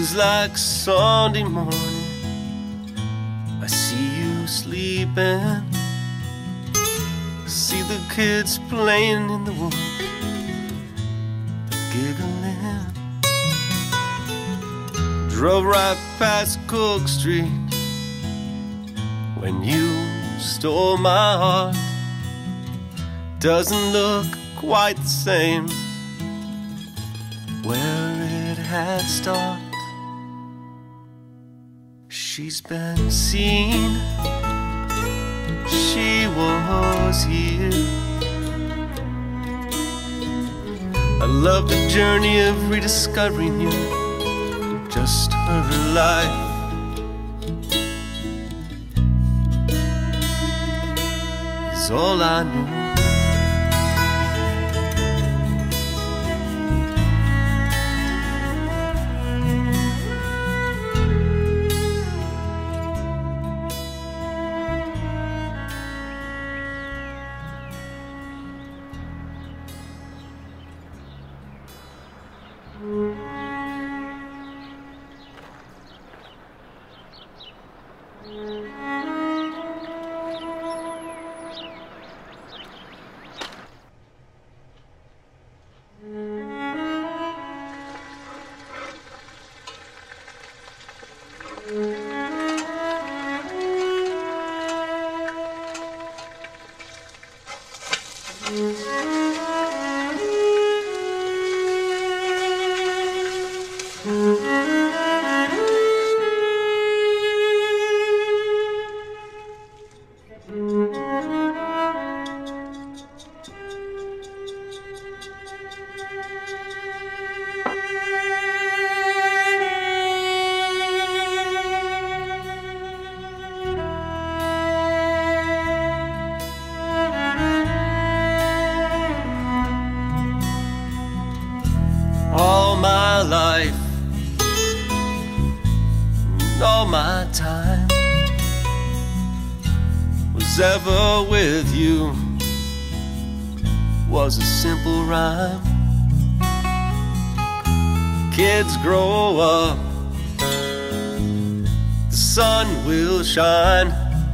Seems like Sunday morning, I see you sleeping. I see the kids playing in the woods, giggling. Drove right past Cook Street when you stole my heart. Doesn't look quite the same where it had started. She's been seen, she was here. I love the journey of rediscovering you, just her life. Is all I knew. All my life, and all my time was ever with you, was a simple rhyme. Kids grow up, the sun will shine,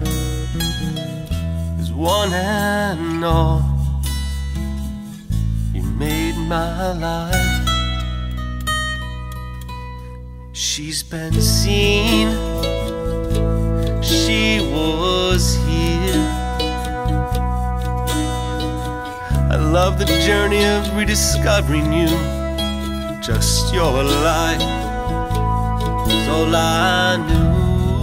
as one and all, you made my life. She's been seen, she was here. I love the journey of rediscovering you, just your light is all I knew.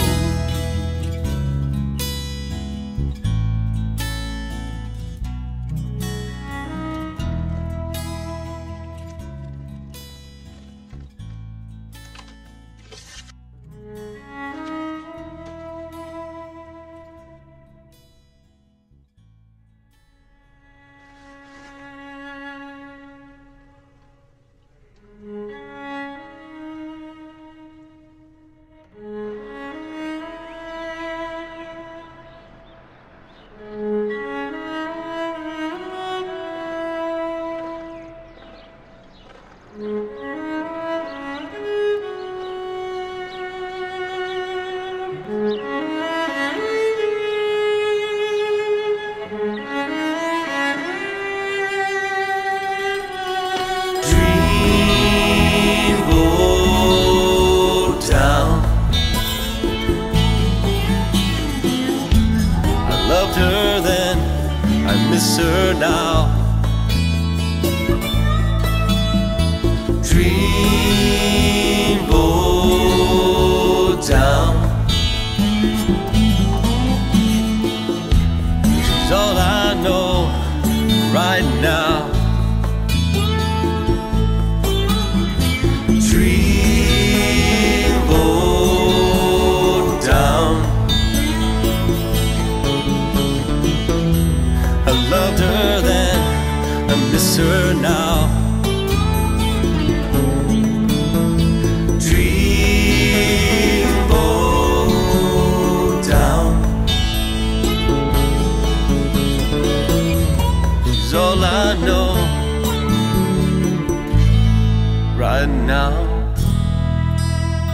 Her now. Dreamboat down. She's all I know right now. Dreamboat down. I loved her then, I miss her now. Dreamboat down. She's all I know right now.